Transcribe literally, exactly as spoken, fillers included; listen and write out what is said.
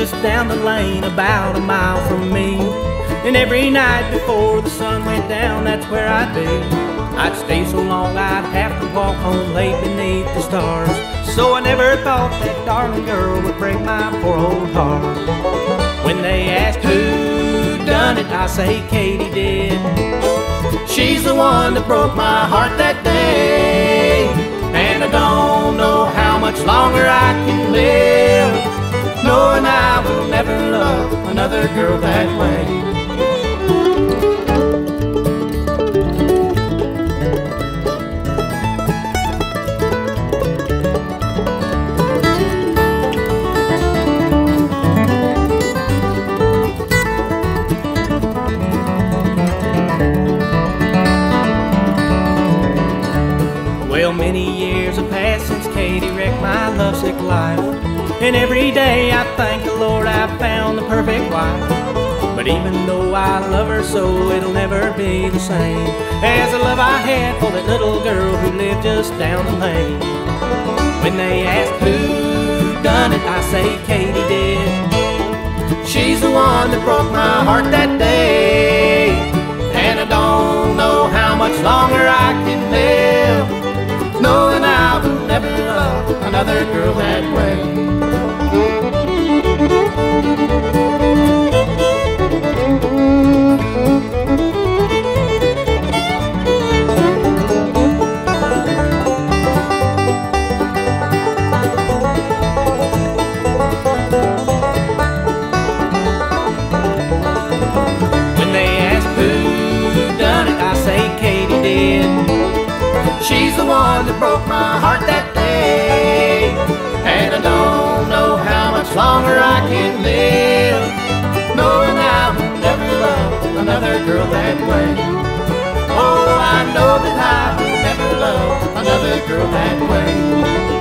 just down the lane about a mile from me. And every night before the sun went down, that's where I'd be. I'd stay so long I'd have to walk home late beneath the stars. So I never thought that darling girl would break my poor old heart. When they asked who done it, I say Katie did. She's the one that broke my heart that day. And I don't know how much longer I can live, knowing I will never love another girl that way. Well, many years have passed since Katie wrecked my lovesick life, and every day I thank the Lord I've found the perfect wife. But even though I love her so, it'll never be the same as the love I had for that little girl who lived just down the lane. When they ask who done it, I say Katie did. She's the one that broke my heart that day. And I don't know how much longer I can live, knowing I will never love another girl that way. When they ask who done it, I say Katie did. She's the one that broke my heart that day. And I don't know how much longer I can live, knowing I will never love another girl that way. Oh, I know that I will never love another girl that way.